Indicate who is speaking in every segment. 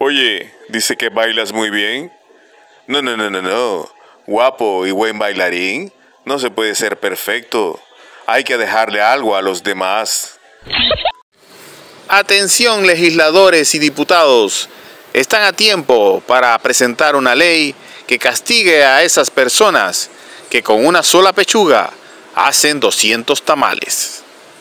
Speaker 1: Oye, dice que bailas muy bien. No, no, no, no, no. Guapo y buen bailarín. No se puede ser perfecto. Hay que dejarle algo a los demás. Atención, legisladores y diputados. Están a tiempo para presentar una ley que castigue a esas personas que con una sola pechuga hacen 200 tamales.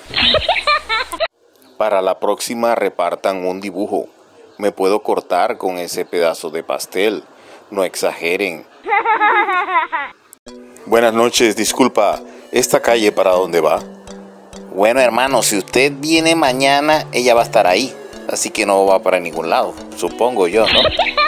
Speaker 1: Para la próxima repartan un dibujo. Me puedo cortar con ese pedazo de pastel. No exageren. Buenas noches, disculpa. ¿Esta calle para dónde va?
Speaker 2: Bueno, hermano, si usted viene mañana, ella va a estar ahí. Así que no va para ningún lado, supongo yo, ¿no?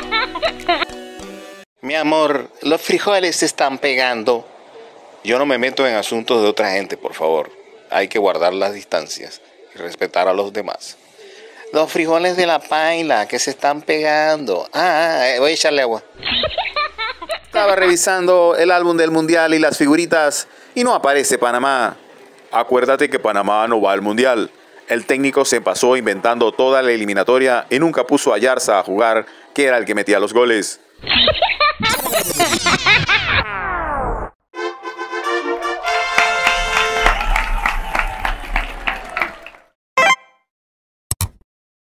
Speaker 2: Mi amor, los frijoles se están pegando.
Speaker 1: Yo no me meto en asuntos de otra gente, por favor. Hay que guardar las distancias y respetar a los demás.
Speaker 2: Los frijoles de la paila que se están pegando. Voy a echarle agua.
Speaker 1: Estaba revisando el álbum del Mundial y las figuritas y no aparece Panamá. Acuérdate que Panamá no va al Mundial. El técnico se pasó inventando toda la eliminatoria y nunca puso a Yarza a jugar, que era el que metía los goles.